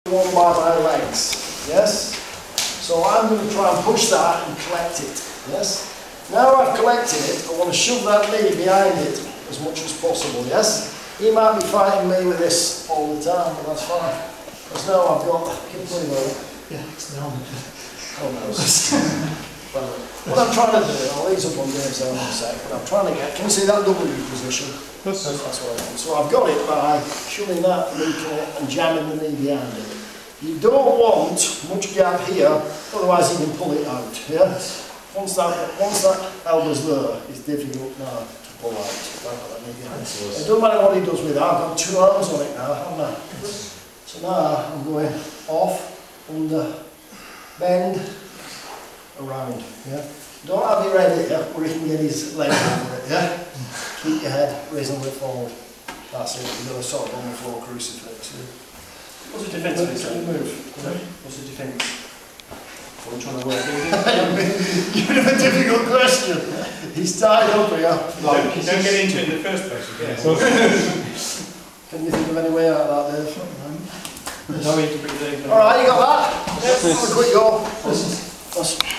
One by my legs, yes? So I'm going to try and push that and collect it, yes? Now I've collected it, I want to shove that knee behind it as much as possible, yes? He might be fighting me with this all the time, but that's fine. Because now I've got, keep putting over. Yeah, it's down. Oh no. What I'm trying to do, I'll ease up on Dave's arm in a sec, but I'm trying to get, can you see that W position? That's what I want. So I've got it by shoving that and jamming the knee behind it. You don't want much gap here, otherwise you can pull it out, yeah? Once that elbow's there, it's difficult now to pull out. It doesn't matter what he does with it, I've got two arms on it now, haven't I? So now I'm going off, under, bend, around, yeah? Don't have your head here where he can get his leg over it, yeah? Keep your head reasonably forward. That's it, you've got to sort of on the floor crucifix. Yeah? What's the defence of this? What's the defence? What I'm trying to work with? You've a difficult question. He's tied up here. Don't get into it in the first place. Yeah. Can you think of any way out of that, Dave? No, you can bring it in. Alright, you got that? Yes. Have a quick go.